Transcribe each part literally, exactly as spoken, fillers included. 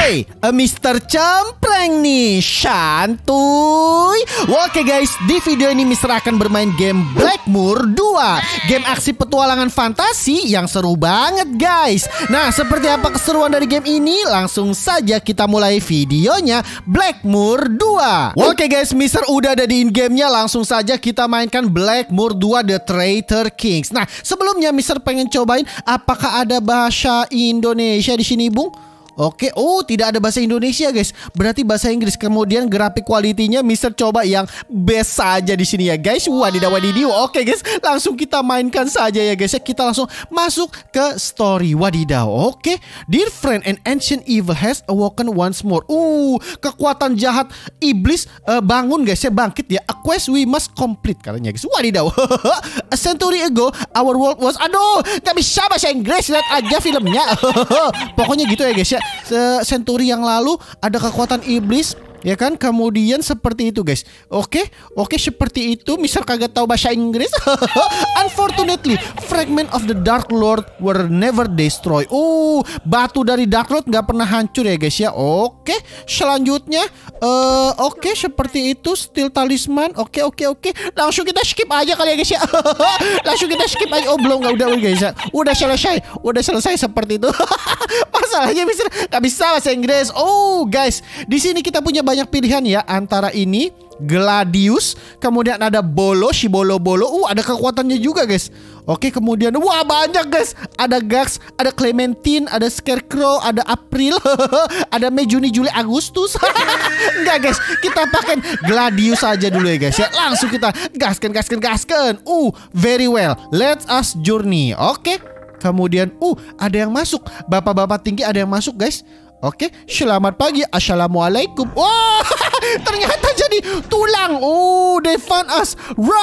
Hey, mister Cempreng nih, santuy. Oke guys, di video ini mister akan bermain game Blackmoor dua, game aksi petualangan fantasi yang seru banget guys. Nah, seperti apa keseruan dari game ini? Langsung saja kita mulai videonya. Blackmoor dua. Oke guys, mister udah ada di in-game-nya. Langsung saja kita mainkan Blackmoor dua The Traitor Kings. Nah, sebelumnya mister pengen cobain apakah ada bahasa Indonesia di sini, Bung? Oke, oh tidak ada bahasa Indonesia guys. Berarti bahasa Inggris. Kemudian grafik kualitinya mister coba yang best saja di sini ya guys. Wadidaw wadidiw. Oke guys, langsung kita mainkan saja ya guys. Kita langsung masuk ke story. Wadidaw. Oke, dear friend, an ancient evil has awoken once more. Uh, kekuatan jahat iblis uh, bangun guys ya, bangkit ya. A quest we must complete katanya guys. Wadidaw. A century ago our world was, aduh, gak bisa bahasa Inggris. Lihat aja filmnya. Pokoknya gitu ya guys ya. Senturi yang lalu ada kekuatan iblis, ya kan? Kemudian seperti itu guys. Oke, oke seperti itu. mister kagak tahu bahasa Inggris. Unfortunately, fragment of the Dark Lord were never destroyed. Oh, batu dari Dark Lord nggak pernah hancur ya guys ya. Oke, selanjutnya, uh, oke seperti itu. Still talisman. Oke, oke, oke. Langsung kita skip aja kali ya guys ya. Langsung kita skip aja. Oh belum, nggak udah guys ya. Udah selesai, udah selesai seperti itu. Masalahnya mister nggak bisa bahasa Inggris. Oh guys, di sini kita punya banyak pilihan ya, antara ini Gladius, kemudian ada Bolo, si Bolo-Bolo. Uh, ada kekuatannya juga guys. Oke, kemudian wah banyak guys. Ada Gax, ada Clementine, ada Scarecrow, ada April, ada Mei, Juni, Juli, Agustus. Enggak guys, kita pakai Gladius aja dulu ya guys ya. Langsung kita gaskan, gaskan, gaskan. Uh, very well. Let us journey. Oke. Kemudian, uh, ada yang masuk. Bapak-bapak tinggi ada yang masuk guys. Oke, selamat pagi. Assalamualaikum. Wah, ternyata jadi tulang. Oh, they found us.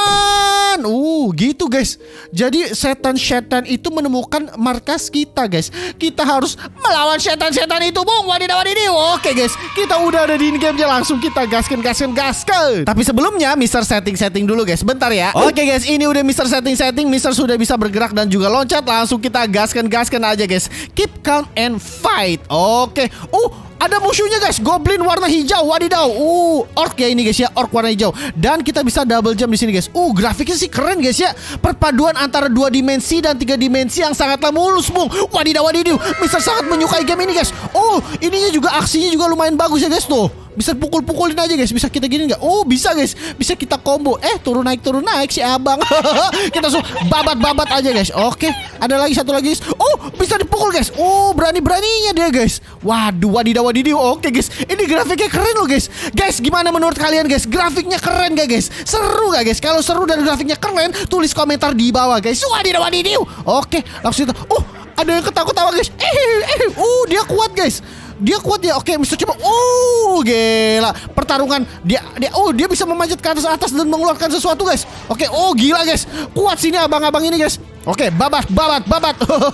Run. Oh, gitu guys. Jadi setan-setan itu menemukan markas kita guys. Kita harus melawan setan-setan itu, Bung. Wadidaw wadidiw. Oke guys, kita udah ada di in-game-nya. Langsung kita gaskan, gaskan, gaskan. Tapi sebelumnya mister setting-setting dulu guys. Bentar ya. Oke guys, ini udah mister setting-setting. mister sudah bisa bergerak dan juga loncat. Langsung kita gaskan, gaskan aja guys. Keep calm and fight. Oke. Oh, ada musuhnya guys, goblin warna hijau. Wadidaw. Uh, orc ya ini guys ya, orc warna hijau. Dan kita bisa double jump di sini guys. Uh, grafiknya sih keren guys ya. Perpaduan antara dua dimensi dan tiga dimensi yang sangatlah mulus, Bung. Wadidaw wadidiw. mister sangat menyukai game ini guys. Oh, ininya juga aksinya juga lumayan bagus ya guys tuh. Bisa pukul-pukulin aja guys. Bisa kita gini nggak? Oh bisa guys. Bisa kita combo. Eh turun naik turun naik si abang. Kita langsung babat-babat aja guys. Oke. Ada lagi satu lagi guys. Oh bisa dipukul guys. Oh berani-beraninya dia guys. Waduh wadidaw wadidiw. Oke guys. Ini grafiknya keren loh guys. Guys gimana menurut kalian guys? Grafiknya keren gak guys? Seru gak guys? Kalau seru dan grafiknya keren, tulis komentar di bawah guys. Wadidaw wadidiw. Oke langsung kita. Oh ada yang ketawa-ketawa guys. Eh eh. Uh dia kuat guys. Dia kuat ya. Oke, mister coba. Oh, gila. Pertarungan dia dia oh, dia bisa memanjat ke atas atas dan mengeluarkan sesuatu, guys. Oke, oh gila, guys. Kuat sini abang-abang ini, guys. Oke, babat, babat, babat.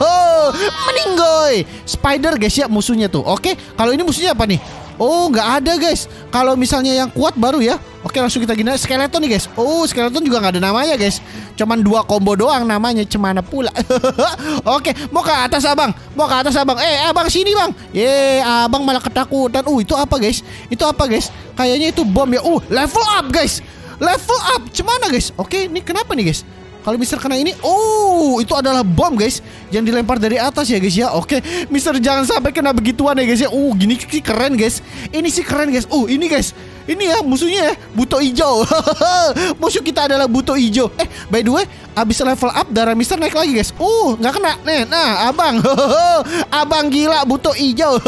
Meninggoy. Spider, guys ya musuhnya tuh. Oke, kalau ini musuhnya apa nih? Oh, nggak ada, guys. Kalau misalnya yang kuat baru ya. Oke, langsung kita gini. Skeleton nih, guys. Oh, skeleton juga nggak ada namanya, guys. Cuman dua combo doang namanya. Cemana pula. Oke, mau ke atas abang. Mau ke atas abang. Eh, abang sini bang. Ye, abang malah ketakutan. Uh, itu apa, guys? Itu apa, guys? Kayaknya itu bom ya. Uh, level up, guys. Level up. Cemana, guys? Oke, ini kenapa nih, guys? Kalau mister kena ini, oh itu adalah bom guys, yang dilempar dari atas ya guys ya. Oke, mister jangan sampai kena begituan ya guys ya. Uh gini sih keren guys, ini sih keren guys. Uh ini guys, ini ya musuhnya ya, buto hijau. Musuh kita adalah buto hijau. Eh by the way, abis level up darah mister naik lagi guys. Uh nggak kena, nih, nah abang, abang gila buto hijau.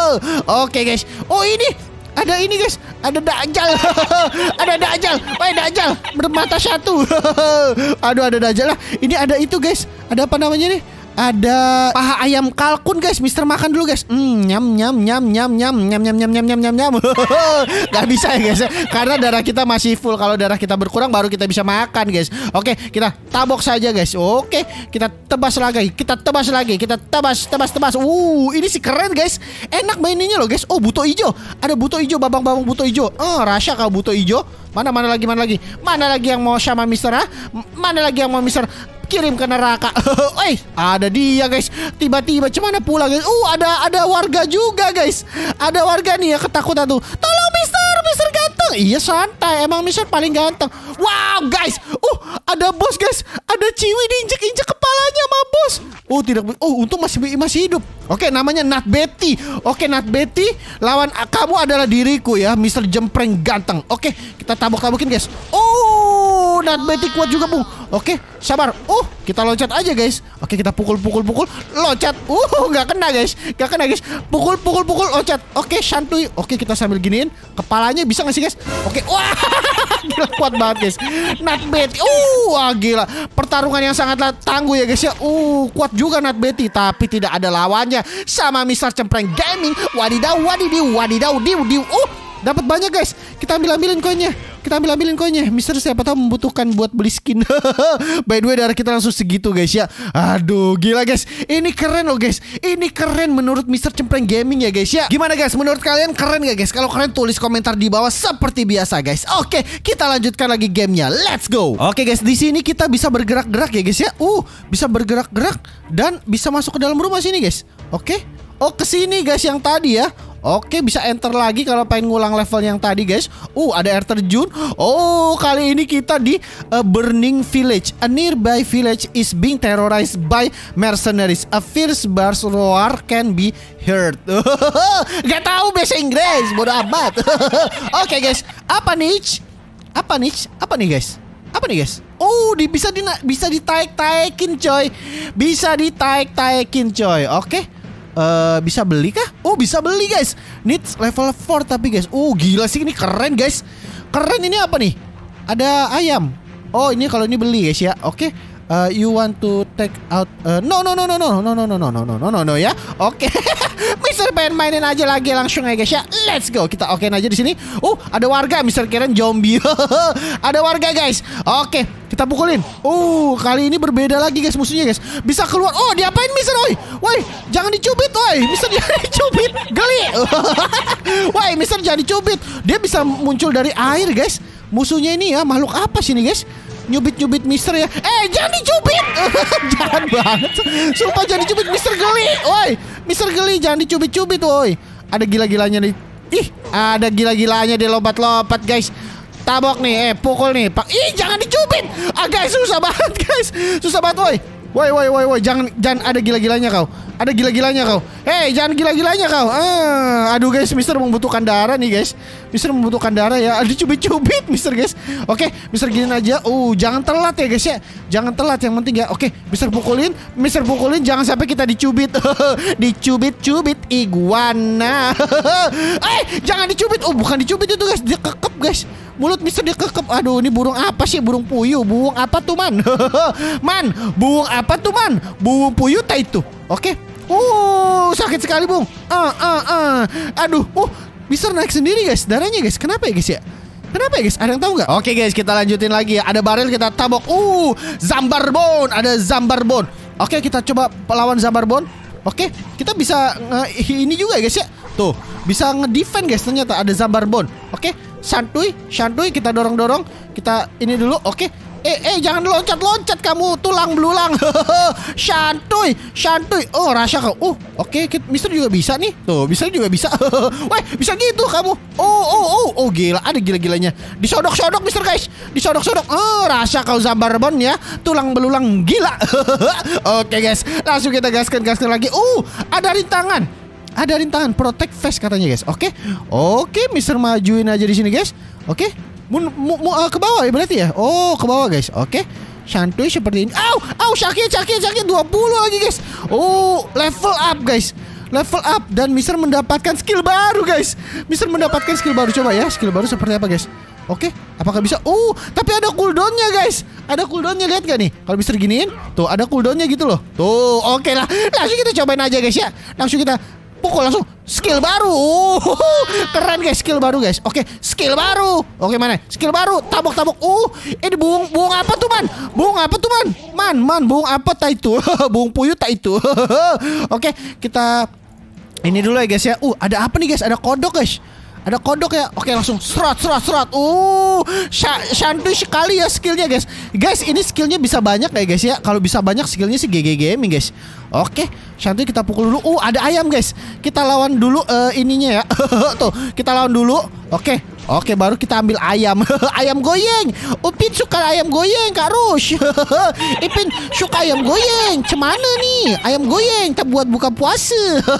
Oke guys, oh ini. Ada ini guys, ada Dajjal. Ada Dajjal, woi Dajjal bermata satu. Aduh ada Dajjal lah. Ini ada itu guys, ada apa namanya nih? Ada paha ayam kalkun guys. mister makan dulu guys. Mm, nyam nyam nyam nyam nyam nyam nyam nyam nyam nyam nyam nyam. Gak bisa ya guys, karena darah kita masih full. Kalau darah kita berkurang baru kita bisa makan guys. Oke, kita tabok saja guys. Oke, kita tebas lagi, kita tebas lagi, kita tebas tebas tebas. Uh, ini sih keren guys. Enak maininnya loh guys. Oh buto hijau, ada buto hijau, babang-babang buto hijau. Oh rasa kau buto hijau. Mana mana lagi mana lagi mana lagi yang mau sama mister ah? Mana lagi yang mau mister kirim ke neraka. Eh, ada dia guys. Tiba-tiba cemana pula guys. Uh, ada ada warga juga guys. Ada warga nih ya ketakutan tuh. Tolong Mister, Mister ganteng. Iya santai, emang Mister paling ganteng. Wow guys. Uh, ada bos guys. Ada Ciwi diinjek-injek kepalanya sama bos. Oh tidak. Oh untung masih masih hidup. Oke, namanya Nat Betty. Oke, Nat Betty, lawan kamu adalah diriku ya, Mister Jempreng ganteng. Oke, kita tabok-tabokin guys. Oh, Nat Betty kuat juga, Bung. Oke, sabar. Uh, kita loncat aja guys. Oke, kita pukul-pukul-pukul, loncat. Uh, nggak kena guys, nggak kena guys. Pukul-pukul-pukul, loncat. Oke, santuy. Oke, kita sambil giniin. Kepalanya bisa nggak sih guys? Oke, wah, gila kuat banget guys. Nat Betty. Uh, wah gila. Pertarungan yang sangatlah tangguh ya guys ya. Uh, kuat juga Nat Betty, tapi tidak ada lawannya sama Mister Cempreng Gaming. Wadidaw, wadidiw, wadidaw, diw, diw. Uh, dapat banyak guys. Kita ambil-ambilin koinnya. Kita ambil-ambilin koinnya. Mister siapa tahu membutuhkan buat beli skin. By the way, darah kita langsung segitu guys ya. Aduh, gila guys. Ini keren loh guys. Ini keren menurut Mister Cempreng Gaming ya guys ya. Gimana guys? Menurut kalian keren gak guys? Kalau keren tulis komentar di bawah seperti biasa guys. Oke, kita lanjutkan lagi gamenya. Let's go. Oke guys, di sini kita bisa bergerak-gerak ya guys ya. Uh, bisa bergerak-gerak dan bisa masuk ke dalam rumah sini guys. Oke. Oh, ke sini guys yang tadi ya. Oke, bisa enter lagi kalau pengen ngulang level yang tadi guys. Uh, ada air terjun. Oh, kali ini kita di a burning village. A nearby village is being terrorized by mercenaries. A fierce bass roar can be heard. Gak tahu bahasa Inggris, bodoh amat. Oke guys, apa nih? Apa nih? Apa nih guys? Apa nih guys? Oh, di, bisa di bisa ditaik-taikin coy. Bisa ditaik-taikin coy. Oke. Uh, bisa beli kah? Oh bisa beli guys. Needs level empat tapi guys. Oh gila sih ini keren guys. Keren ini apa nih? Ada ayam. Oh ini kalau ini beli guys ya. Oke. Okay. Uh, you want to take out uh, no no no no no no no no no no no no no ya. Oke. Mister pengen mainin aja lagi langsung ya guys ya. Let's go. Kita okein aja di sini. Oh, ada warga. Mister kirain zombie. Ada warga guys. Oke, kita pukulin. Oh, kali ini berbeda lagi guys musuhnya guys. Bisa keluar. Oh, diapain Mister? Oi. Woi, jangan dicubit, woi. Mister jangan dicubit. Geli. Woi, Mister jangan dicubit. Dia bisa muncul dari air guys. Musuhnya ini ya makhluk apa sih nih guys? Nyubit-nyubit Mister ya. Eh jangan dicubit. Jangan banget. Sumpah jangan dicubit Mister geli. Woi Mister geli jangan dicubit-cubit woi. Ada gila-gilanya nih. Ih ada gila-gilanya dia lompat-lompat guys. Tabok nih. Eh pukul nih Pak. Ih jangan dicubit. Ah guys susah banget guys. Susah banget woi. Woi woi woi woi jangan jangan ada gila-gilanya kau. Ada gila-gilanya kau. Hei jangan gila-gilanya kau. Ah, aduh guys Mister membutuhkan darah nih guys. Mister membutuhkan darah ya. Ada cubit-cubit Mister guys. Oke Mister giniin aja. Uh jangan telat ya guys ya. Jangan telat yang penting ya. Oke Mister pukulin. Mister pukulin jangan sampai kita dicubit. Dicubit-cubit iguana. Eh jangan dicubit. Oh bukan dicubit itu guys. Dia kekep guys. Mulut Mister dia kekep. Aduh ini burung apa sih? Burung puyuh. Burung apa tuh man? Man burung apa tuh man? Burung puyuh tak itu. Oke. Uh, sakit sekali, Bung. Ah, ah, ah. Aduh, uh, Mister naik sendiri, guys. Darahnya, guys. Kenapa ya, guys ya? Kenapa ya, guys? Ada yang tahu nggak? Oke, guys, kita lanjutin lagi ya. Ada baril kita tabok. Uh, Zambarbon. Ada Zambarbon. Oke, kita coba lawan Zambarbon. Oke, kita bisa uh, ini juga, guys ya. Tuh, bisa nge-defend, guys. Ternyata ada Zambarbon. Oke, santuy, santuy. Kita dorong-dorong. Kita ini dulu. Oke. Eh, eh, jangan loncat-loncat kamu tulang belulang. Santuy, santuy. Oh, rasa kau. Oh, oke, okay. Mister juga bisa nih. Tuh, Mister juga bisa. Weh, bisa gitu kamu. Oh, oh, oh, oh, gila. Ada gila-gilanya. Disodok-sodok, Mister guys. Disodok-sodok. Oh, rasa kau Zambarbon ya. Tulang belulang gila. Oke, okay, guys. Langsung kita gaskan-gaskan lagi. Uh, ada rintangan. Ada rintangan. Protect face katanya, guys. Oke. Okay. Oke, okay, Mister majuin aja di sini, guys. Oke. Okay. Mu, mu, mu, uh, ke bawah ya berarti ya. Oh ke bawah guys. Oke okay. Santuy seperti ini. Au, au sakit sakit sakit dua puluh lagi guys. Oh level up guys. Level up. Dan Mister mendapatkan skill baru guys. Mister mendapatkan skill baru. Coba ya skill baru seperti apa guys. Oke okay. Apakah bisa. Oh tapi ada cooldownnya guys. Ada cooldownnya lihat gak nih. Kalau Mister giniin. Tuh ada cooldownnya gitu loh. Tuh oke okay lah. Langsung kita cobain aja guys ya. Langsung kita pukul langsung. Skill baru. Uh, keren guys skill baru guys. Oke, skill baru. Oke, mana? Skill baru. Tabok-tabok. Uh, ini buung buung apa tuh, Man? Buung apa tuh, Man? Man, man, buung apa tak itu? Buung puyuh tak itu. Oke, kita ini dulu ya guys ya. Uh, ada apa nih guys? Ada kodok guys. Ada kodok ya. Oke, langsung serot serot serot. Uh, santuy sekali ya skillnya guys. Guys, ini skillnya bisa banyak ya guys ya. Kalau bisa banyak skillnya sih G G Gaming guys. Oke, santuy kita pukul dulu. Uh, ada ayam guys. Kita lawan dulu uh, ininya ya. Tuh, kita lawan dulu. Oke. Oke, baru kita ambil ayam. Ayam goyeng. Upin suka ayam goyeng, Kak Rush. Ipin suka ayam goyeng. Cemana nih? Ayam goyeng kita buat buka puasa.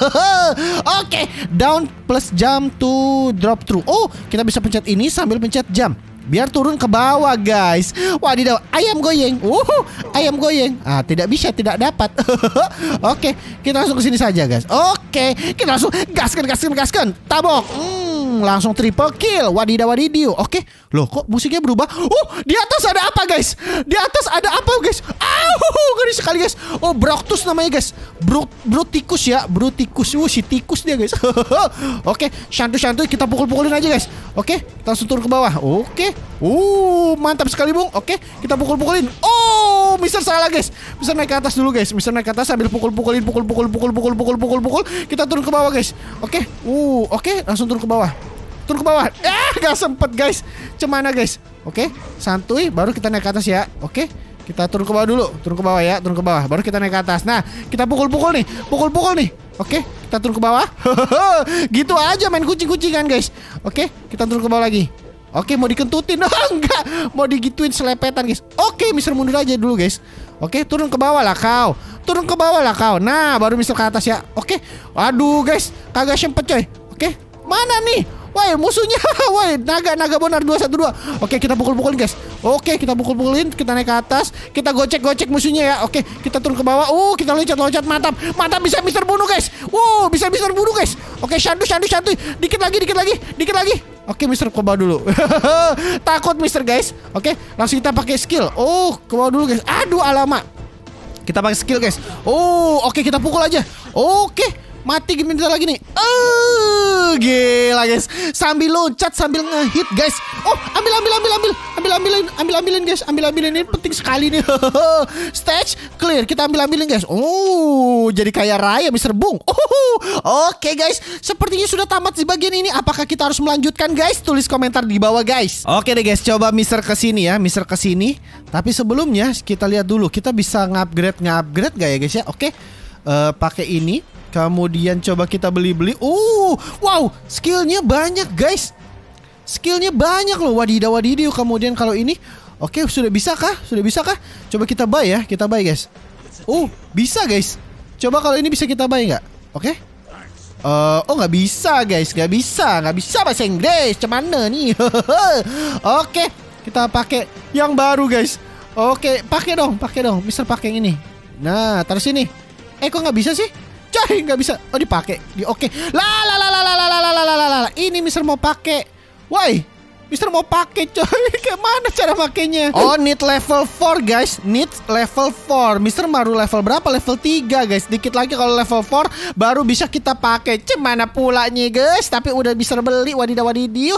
Oke, down plus jump to drop through. Oh, kita bisa pencet ini sambil pencet jump biar turun ke bawah guys. Wadidaw, ayam goyeng. Uhuh, ayam goyeng. Ah, tidak bisa, tidak dapat. Oke, kita langsung ke sini saja guys. Oke, kita langsung gaskan gaskan gaskan. Tabok. Hmm, langsung triple kill. Wadidaw wadidiu. Oke. Loh, kok musiknya berubah? Oh, di atas ada apa guys? Di atas ada apa guys? Auh, ngeri sekali guys. Oh, Broctus namanya guys. Bro, Brotikus ya, Brotikus. Uh, si tikus dia guys. Oke, santuy-santuy kita pukul-pukulin aja guys. Oke, kita langsung turun ke bawah. Oke. Uh, mantap sekali Bung. Oke, kita pukul-pukulin. Oh, Mister salah guys. Mister naik ke atas dulu guys. Mister naik ke atas sambil pukul-pukulin, pukul-pukul, pukul-pukul, pukul-pukul, pukul. Kita turun ke bawah guys. Oke. Uh, oke, langsung turun ke bawah. Turun ke bawah. Ah, gak sempet guys. Cemana guys. Oke, santuy. Baru kita naik ke atas ya. Oke, kita turun ke bawah dulu. Turun ke bawah ya. Turun ke bawah. Baru kita naik ke atas. Nah, kita pukul-pukul nih. Pukul-pukul nih. Oke, kita turun ke bawah. Gitu aja main kucing-kucingan guys. Oke, kita turun ke bawah lagi. Oke, mau dikentutin. Oh, enggak. Mau digituin selepetan guys. Oke, Mister mundur aja dulu guys. Oke, turun ke bawah lah kau. Turun ke bawah lah kau. Nah, baru Mister ke atas ya. Oke. Aduh guys, kagak sempet coy. Oke, mana nih? Woi, musuhnya. Woi, naga-naga bonar dua satu dua. Oke, kita pukul-pukulin guys. Oke, kita pukul-pukulin, kita naik ke atas, kita gocek-gocek musuhnya ya. Oke, kita turun ke bawah. Uh, kita loncat-loncat, mantap. Mantap, bisa Mister bunuh guys. Wow, bisa Mister bunuh guys. Oke, santuy santuy santuy. Dikit lagi, dikit lagi, dikit lagi. Oke, Mister ke bawah dulu. Takut Mister guys. Oke, langsung kita pakai skill. Oh, ke bawah dulu guys. Aduh, alamak. Kita pakai skill guys. Oh, oke, kita pukul aja. Oke. Mati gimana lagi nih? Oh, gila guys. Sambil loncat, sambil ngehit guys. Oh, ambil ambil ambil ambil. Ambil ambilin, ambil ambilin guys. Ambil ambilin, ini penting sekali nih. Stage clear. Kita ambil ambilin guys. Oh, jadi kayak raya Mister Bung. Oh, oke guys. Sepertinya sudah tamat di bagian ini. Apakah kita harus melanjutkan guys? Tulis komentar di bawah guys. Oke deh guys, coba Mister kesini ya. Mister kesini. Tapi sebelumnya kita lihat dulu. Kita bisa ngupgrade ngupgrade gak ya guys ya? Oke. Uh, pakai ini. Kemudian coba kita beli-beli. Uh, wow, skillnya banyak guys. Skillnya banyak loh. Wadidaw wadidiu. Kemudian kalau ini, oke, sudah bisa kah? Sudah bisa kah? Coba kita buy ya. Kita buy guys. Oh, bisa guys. Coba kalau ini bisa kita buy nggak? Oke. Uh, oh, nggak bisa guys. Nggak bisa. Nggak bisa bahasa Inggris. Cemana nih? Oke, kita pakai yang baru guys. Oke, pakai dong. Pakai dong. Mister pakai yang ini. Nah, taruh sini. Eh, kok nggak bisa sih? Coy, nggak bisa. Oh, dipakai. Di oke. La la la la la la la la la la. Ini Mister mau pakai. Woi, Mister mau pakai coy. Kayak mana cara makainya? Oh, need level four guys. Need level four. Mister baru level berapa? Level tiga guys. Dikit lagi kalau level four baru bisa kita pakai. Cemana pulanya guys? Tapi udah bisa beli. Wadidaw wadidiu.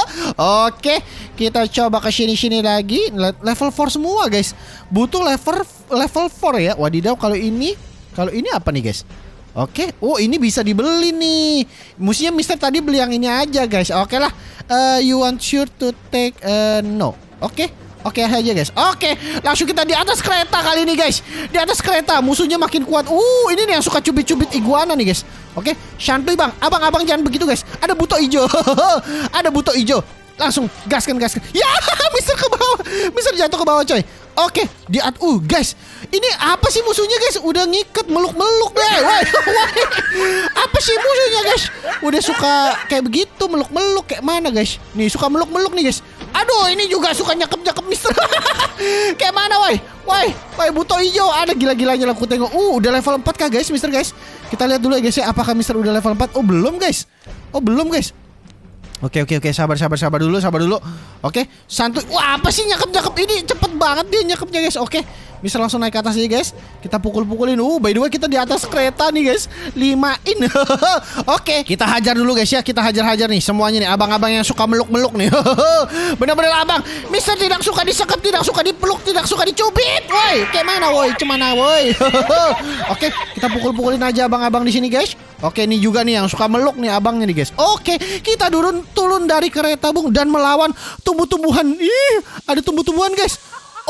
Oke, kita coba ke sini-sini lagi. Level four semua guys. Butuh level level four ya. Wadidaw, kalau ini kalau ini apa nih guys? Oke, oh ini bisa dibeli nih. Mestinya Mister tadi beli yang ini aja guys. Oke lah, uh, you want sure to take uh, no. Oke, oke aja guys. Oke, langsung kita di atas kereta kali ini guys. Di atas kereta, musuhnya makin kuat. Uh, ini nih yang suka cubit-cubit iguana nih guys. Oke, santuy bang. Abang-abang jangan begitu guys. Ada buto hijau. Ada buto hijau. Langsung gaskan gaskan. Ya, Mister ke bawah. Mister jatuh ke bawah coy. Oke, di at uh guys. Ini apa sih musuhnya guys? Udah ngikat meluk-meluk deh. Woi, woi. Apa sih musuhnya guys? Udah suka kayak begitu meluk-meluk kayak mana guys? Nih suka meluk-meluk nih guys. Aduh, ini juga suka nyakep-nyakep Mister. Kayak mana woi? Woi, woi buto hijau. Ada gila-gilanya lah aku tengok. Uh, udah level empat kah guys Mister guys? Kita lihat dulu ya guys ya, apakah Mister udah level empat? Oh, belum guys. Oh, belum guys. Oke oke oke, sabar sabar sabar dulu, sabar dulu. Oke, santuy. Wah, apa sih nyakep-nyakep ini? Cepet banget dia nyakepnya guys. Oke, Mister langsung naik ke atas aja guys. Kita pukul-pukulin. Uh, by the way kita di atas kereta nih guys. Limain. Oke, kita hajar dulu guys ya. Kita hajar-hajar nih semuanya nih. Abang-abang yang suka meluk-meluk nih. Bener-bener abang. Mister tidak suka disekap, tidak suka dipeluk, tidak suka dicubit. Woi, kayak mana woi? Cemana woi? Oke, kita pukul-pukulin aja abang-abang di sini guys. Oke, ini juga nih yang suka meluk nih abangnya nih guys. Oke, kita turun turun dari kereta bung dan melawan tumbuh-tumbuhan. Ih, ada tumbuh-tumbuhan guys.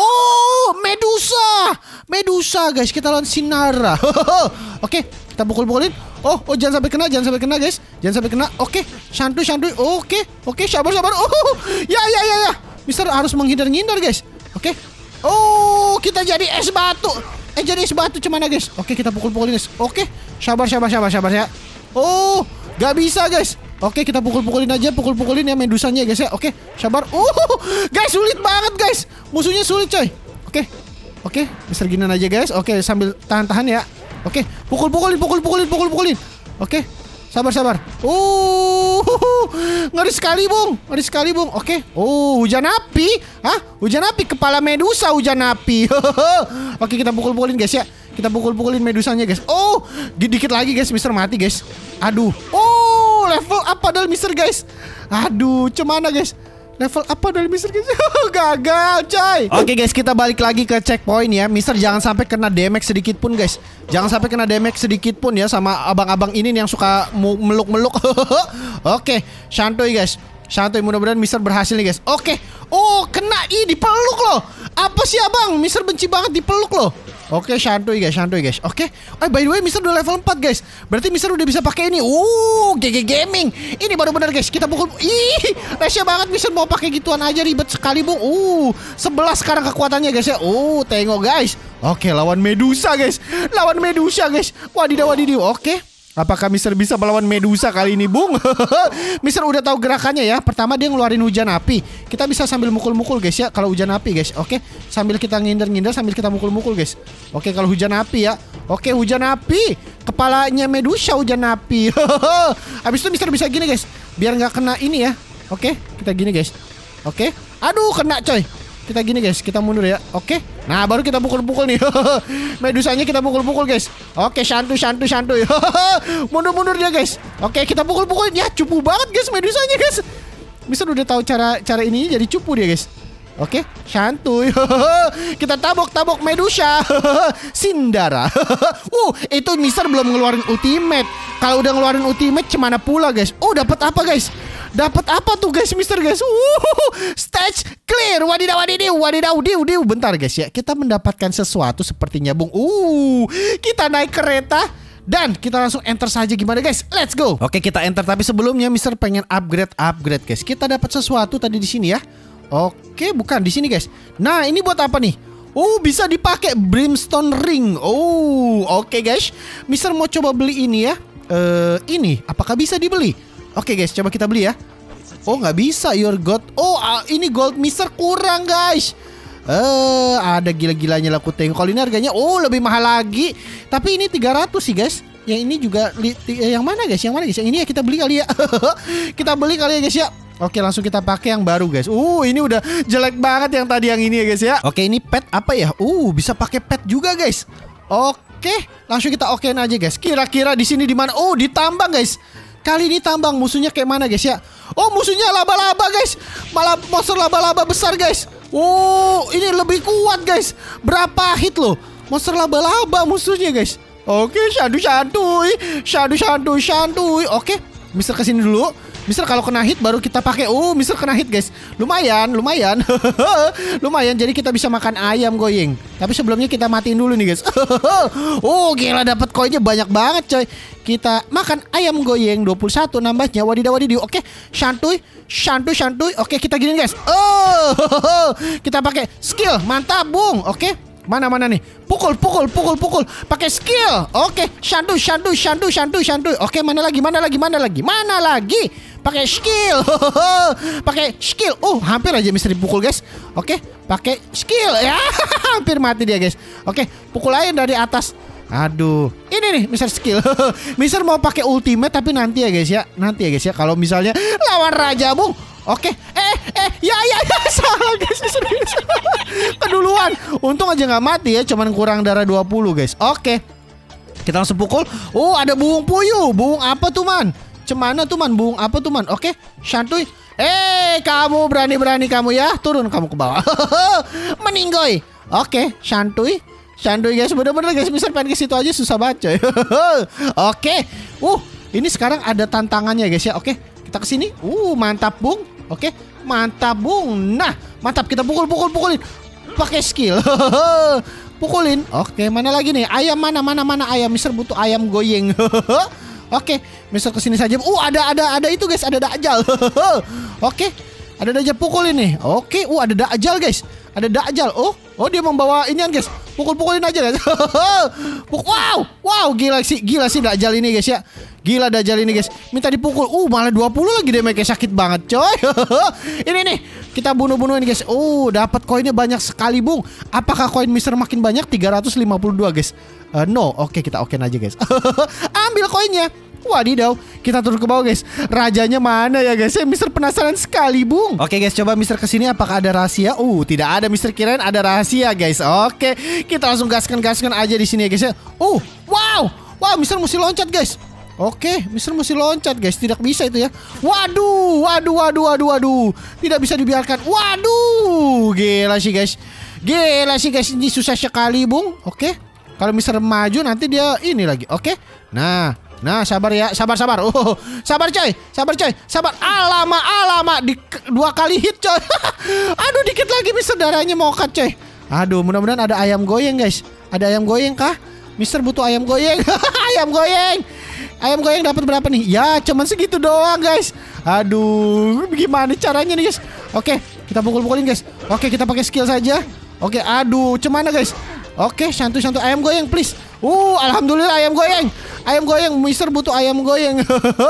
Oh, Medusa. Medusa guys, kita lawan Sinara. Oke, kita pukul-pukulin. Oh, oh jangan sampai kena, jangan sampai kena guys. Jangan sampai kena. Oke, santuy santuy. Oke, oke, sabar sabar. Oh, ya ya ya ya. Mister harus menghindar-hindar guys. Oke. Oh, kita jadi es batu. Eh, jadi es batu cuman guys. Oke, kita pukul-pukulin guys. Oke, sabar sabar sabar sabar ya. Oh, gak bisa guys. Oke, kita pukul-pukulin aja, pukul-pukulin ya medusanya guys ya. Oke, sabar. Uh, guys, sulit banget guys. Musuhnya sulit coy. Oke, oke, Mister ginian aja guys. Oke, sambil tahan-tahan ya. Oke, pukul-pukulin, pukul-pukulin, pukul-pukulin. Oke, sabar, sabar. Uh, ngeri sekali bung, ngeri sekali bung. Oke, oh hujan api. Hah? Hujan api, kepala Medusa hujan api. Oke, kita pukul-pukulin guys ya. Kita pukul-pukulin medusanya guys. Oh, dikit lagi guys, Mister mati guys. Aduh. Oh, level up padahal Mister guys. Aduh, cemana guys? Level up padahal Mister guys. Gagal coy. Oke guys, kita balik lagi ke checkpoint ya. Mister jangan sampai kena damage sedikit pun guys. Jangan sampai kena damage sedikit pun ya sama abang-abang ini nih yang suka meluk-meluk. Oke, santuy guys. Santuy, mudah-mudahan Mister berhasil nih guys. Oke. Oh, kena. Ih, dipeluk loh. Apa sih abang? Mister benci banget dipeluk loh. Oke, santuy guys, santuy guys. Oke. Oh, by the way, Mister udah level empat guys. Berarti Mister udah bisa pakai ini. Uh, G G Gaming. Ini baru benar guys. Kita pukul. Ih, rese banget Mister mau pakai gituan aja, ribet sekali, Bung. Uh, sebelas sekarang kekuatannya guys ya. Uh, tengok guys. Oke, lawan Medusa guys. Lawan Medusa guys. Wadidaw wadidaw. Oke. Apakah Mister bisa melawan Medusa kali ini, Bung? Mister udah tahu gerakannya ya. Pertama dia ngeluarin hujan api. Kita bisa sambil mukul-mukul guys ya. Kalau hujan api guys. Oke. Sambil kita ngindar-ngindar sambil kita mukul-mukul guys. Oke, kalau hujan api ya. Oke, hujan api. Kepalanya Medusa hujan api. Habis itu Mister bisa gini guys. Biar nggak kena ini ya. Oke, kita gini guys. Oke. Aduh, kena coy. Kita gini guys, kita mundur ya. Oke. Nah, baru kita pukul-pukul nih. Medusanya kita pukul-pukul guys. Oke, santuy santuy santuy. Mundur-mundur dia guys. Oke, kita pukul-pukul. Ya, cupu banget guys medusanya guys. Mister udah tahu cara cara ini jadi cupu dia guys. Oke, santuy. Kita tabok-tabok Medusa. Sindara. uh, itu Mister belum ngeluarin ultimate. Kalau udah ngeluarin ultimate cemana pula guys. Oh, dapat apa guys? Dapat apa tuh guys, Mister guys? Uh, stage clear. Wadidaw wadidaw wadidaw diu diu. Bentar guys ya. Kita mendapatkan sesuatu sepertinya, Bung. Uh, kita naik kereta dan kita langsung enter saja, gimana guys? Let's go. Oke, kita enter, tapi sebelumnya Mister pengen upgrade upgrade guys. Kita dapat sesuatu tadi di sini ya. Oke, bukan di sini guys. Nah, ini buat apa nih? Oh, bisa dipakai brimstone ring. Oh, oke okay, guys. Mister mau coba beli ini ya. Eh, uh, ini apakah bisa dibeli? Oke okay, guys, coba kita beli ya. Oh, nggak bisa, your god. Oh, uh, ini gold Mister kurang guys. Eh, uh, ada gila-gilanya lah aku tengok. Kalau ini harganya oh lebih mahal lagi. Tapi ini tiga ratus sih guys. Yang ini juga li, yang mana guys? Yang mana guys? Yang ini ya kita beli kali ya. Kita beli kali ya guys ya. Oke, langsung kita pakai yang baru guys. Uh, ini udah jelek banget yang tadi yang ini ya guys ya. Oke, ini pet apa ya? Uh, bisa pakai pet juga guys. Oke, langsung kita okein aja guys. Kira-kira di sini di mana? Oh, di tambang guys. Kali ini tambang, musuhnya kayak mana guys ya? Oh, musuhnya laba-laba guys. Malah monster laba-laba besar guys. Oh, ini lebih kuat guys. Berapa hit loh? Monster laba-laba musuhnya guys. Oke, santuy santuy. Santuy santuy santuy. Oke, Mister kesini dulu. Mister kalau kena hit baru kita pakai. Oh, Mister kena hit guys. Lumayan, lumayan. Lumayan, jadi kita bisa makan ayam goyeng. Tapi sebelumnya kita matiin dulu nih guys. Oh, gila, dapat koinnya banyak banget coy. Kita makan ayam goyeng dua puluh satu nambahnya. Wadidaw wadidaw. Oke, santuy, santuy santuy. Oke, kita gini guys. Oh, kita pakai skill. Mantap, Bung. Oke. Mana-mana nih? Pukul, pukul, pukul, pukul. Pakai skill. Oke, santuy, santuy, santuy, santuy, santuy. Oke, mana lagi? Mana lagi? Mana lagi? Mana lagi? Pakai skill. Pakai skill. Oh, hampir aja Mister dipukul, guys. Oke, pakai skill. Ya, hampir mati dia, guys. Oke, pukul aja dari atas. Aduh, ini nih Mister skill. Mister mau pakai ultimate tapi nanti ya, guys ya. Nanti ya, guys ya. Kalau misalnya lawan Raja Bung. Oke, eh, eh, Ya ya ya salah guys. Keduluan. Untung aja nggak mati ya, cuman kurang darah dua puluh guys. Oke. Kita langsung pukul. Oh, ada buung puyuh. Buung apa tuh, Man? Cemana tuh, Man? Buung apa tuh, Man? Oke, santuy. Eh, kamu berani-berani kamu ya. Turun kamu ke bawah. Meninggoy. Oke, santuy. Santuy guys, bener-bener guys. Mister pengen ke situ aja susah banget coy. Oke. Uh, ini sekarang ada tantangannya guys ya. Oke, kita ke sini. Uh, mantap, Bung. Oke, mantap, Bung. Nah, mantap, kita pukul-pukul-pukulin. Pakai skill. Pukulin. Oke, mana lagi nih? Ayam mana mana mana ayam. Mister butuh ayam goyeng. Oke, Mister kesini saja. Uh, ada ada ada itu guys, ada Dajjal. Oke, ada Dajjal, pukulin nih. Oke, uh ada Dajjal guys. Ada Dajjal. Oh, oh dia membawa inian guys. Pukul-pukulin aja guys. Wow, wow, gila sih, gila sih Dajjal ini guys ya. Gila Dajjal ini guys. Minta dipukul. Uh, malah dua puluh lagi dia, kayak sakit banget coy. Ini nih, kita bunuh-bunuhin guys. Uh, dapat koinnya banyak sekali, Bung. Apakah koin Mister makin banyak? tiga ratus lima puluh dua guys. Uh, no, oke kita okein aja guys. Ambil koinnya. Wadidaw, kita turun ke bawah guys. Rajanya mana ya guys? Saya Mister penasaran sekali, Bung. Oke guys, coba Mister kesini apakah ada rahasia? Uh, tidak ada. Mister kirain ada rahasia guys. Oke, kita langsung gaskan-gaskan aja di sini ya guys ya. Uh, wow, wow, Mister mesti loncat guys. Oke, Mister mesti loncat guys. Tidak bisa itu ya. Waduh, waduh, waduh, waduh, waduh. Tidak bisa dibiarkan. Waduh, gila sih guys. Gila sih guys. Ini susah sekali, Bung. Oke, kalau Mister maju nanti dia ini lagi. Oke, nah. Nah, sabar ya, sabar, sabar. Oh, sabar coy, sabar coy, sabar. Alama, alama, di dua kali hit coy. Aduh, dikit lagi Mister darahnya mau cut coy. Aduh, mudah-mudahan ada ayam goyeng guys. Ada ayam goyeng kah? Mister butuh ayam goyeng. Ayam goyeng. Ayam goyeng dapat berapa nih? Ya, cuman segitu doang guys. Aduh, gimana caranya nih guys? Oke, kita pukul-pukulin guys. Oke, kita pakai skill saja. Oke, aduh, cemana guys? Oke, santuy-santuy ayam goyeng please. Uh, alhamdulillah ayam goyeng. Ayam goyeng, Mister butuh ayam goyeng.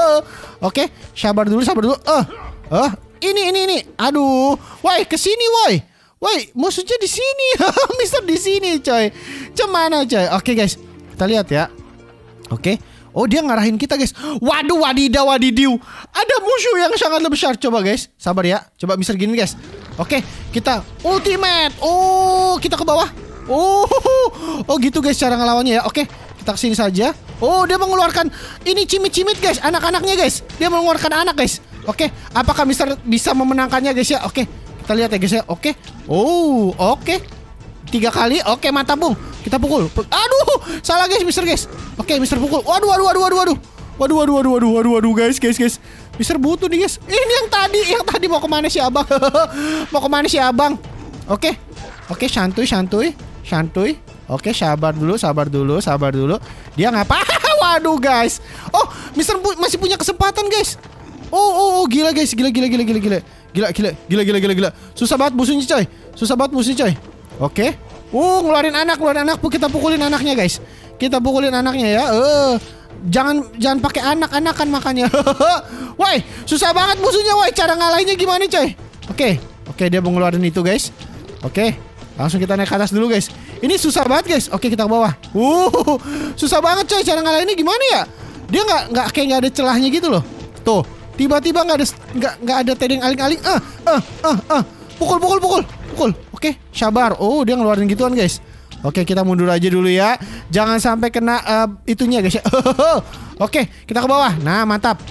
Oke, sabar dulu, sabar dulu. Eh, uh, uh, ini, ini, ini. Aduh, woi, kesini, woi, woi, musuhnya di sini. Mister di sini, coy. Cemana, coy? Oke, guys, kita lihat ya. Oke, oh dia ngarahin kita, guys. Waduh, wadidaw, wadidiw. Ada musuh yang sangat besar. Coba, guys, sabar ya. Coba Mister gini, guys. Oke, kita ultimate. Oh, kita ke bawah. Oh, oh gitu guys cara ngelawannya ya. Oke, kita kesini saja. Oh, dia mengeluarkan ini cimit-cimit guys, anak-anaknya guys. Dia mengeluarkan anak guys. Oke, apakah Mister bisa memenangkannya guys ya? Oke, kita lihat ya guys ya. Oke, oh oke, tiga kali. Oke, mantap, Bung. Kita pukul. Aduh, salah guys, Mister guys. Oke, Mister pukul. Waduh, waduh, waduh, waduh, waduh, waduh, waduh, waduh, waduh, waduh, waduh, guys, guys, guys. Mister butuh nih guys. Ini yang tadi, yang tadi mau kemana sih abang? Mau kemana sih abang? Oke, oke, santuy, santuy. Santuy. Oke, sabar dulu, sabar dulu, sabar dulu. Dia ngapa? Waduh, guys. Oh, Mister pu masih punya kesempatan, guys. Oh, oh, oh, gila, guys. Gila, gila, gila, gila, gila. Gila, gila, gila, gila, gila, gila. Susah banget musuhnya, coy. Susah banget musuhnya, coy. Oke. Uh, ngeluarin anak, ngeluarin anak. Kita pukulin anaknya, guys. Kita pukulin anaknya ya. Eh, uh, jangan jangan pakai anak-anakan makanya. Woi, susah banget musuhnya, woi. Cara ngalahinnya gimana, coy? Oke. Oke, dia mau ngeluarin itu, guys. Oke. Langsung kita naik ke atas dulu guys. Ini susah banget guys. Oke, kita ke bawah. Uh, susah banget coy. Cara ngalahinnya gimana ya? Dia nggak nggak kayak nggak ada celahnya gitu loh. Tuh, tiba-tiba nggak ada nggak nggak ada tedeng aling-aling. Ah, ah, ah, ah. Pukul, pukul, pukul, pukul. Oke, sabar. Oh, dia ngeluarin gituan guys. Oke, kita mundur aja dulu ya. Jangan sampai kena uh, itunya guys ya. Oke, kita ke bawah. Nah, mantap.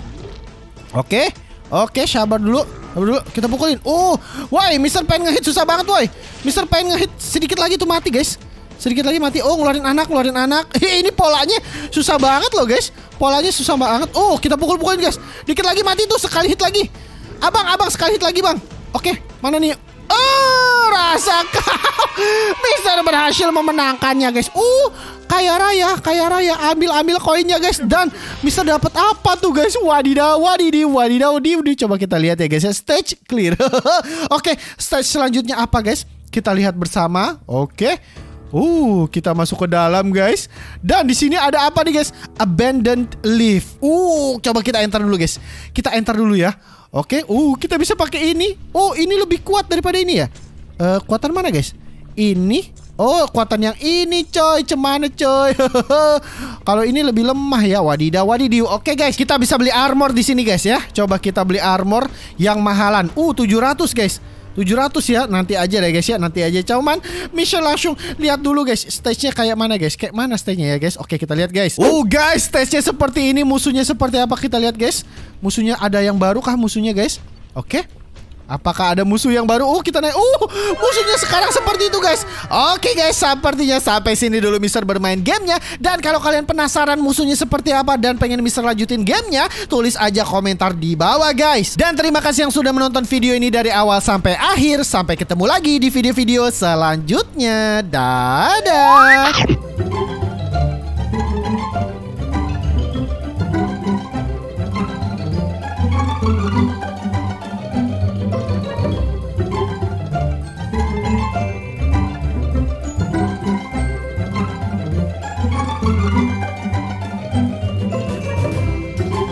Oke, oke, sabar dulu. Dulu kita pukulin. Oh, woi, Mister pengen ngehit susah banget, woi. Mister pengen ngehit sedikit lagi tuh mati, guys. Sedikit lagi mati. Oh, ngeluarin anak, ngeluarin anak. Ini polanya susah banget loh, guys. Polanya susah banget. Oh, kita pukul-pukulin, guys. Dikit lagi mati tuh, sekali hit lagi. Abang, abang sekali hit lagi, Bang. Oke, mana nih? Oh, rasa kau. Mister berhasil memenangkannya, guys. Uh, kaya raya, kaya raya. Ambil-ambil koinnya, guys. Dan Mister dapat apa tuh, guys? Wadidaw, wadidiw, wadidaw, diw. Coba kita lihat ya, guys. Stage clear. Oke, stage selanjutnya apa, guys? Kita lihat bersama. Oke. Uh, kita masuk ke dalam, guys. Dan di sini ada apa nih, guys? Abandoned Leaf. Uh, coba kita enter dulu, guys. Kita enter dulu ya. Oke, uh, kita bisa pakai ini. Oh, ini lebih kuat daripada ini ya. Uh, kuatan mana, guys? Ini Oh, kekuatan yang ini coy, cemana coy. Kalau ini lebih lemah ya. Wadidaw wadidiu. Oke guys, kita bisa beli armor di sini guys ya. Coba kita beli armor yang mahalan. Uh, tujuh ratus guys. tujuh ratus ya, nanti aja deh guys ya, nanti aja. Cuman Misha langsung lihat dulu guys, stage-nya kayak mana guys. Kayak mana stage-nya ya guys. Oke, kita lihat guys. Oh guys, stage-nya seperti ini. Musuhnya seperti apa, kita lihat guys. Musuhnya ada yang baru kah musuhnya guys? Oke. Apakah ada musuh yang baru? Oh, kita naik. Uh, musuhnya sekarang seperti itu guys. Oke guys, sepertinya sampai sini dulu Mister bermain gamenya. Dan kalau kalian penasaran musuhnya seperti apa dan pengen Mister lanjutin gamenya, tulis aja komentar di bawah guys. Dan terima kasih yang sudah menonton video ini dari awal sampai akhir. Sampai ketemu lagi di video-video selanjutnya. Dadah.